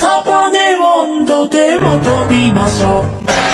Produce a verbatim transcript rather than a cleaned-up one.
サバネ温度でも飛びましょう。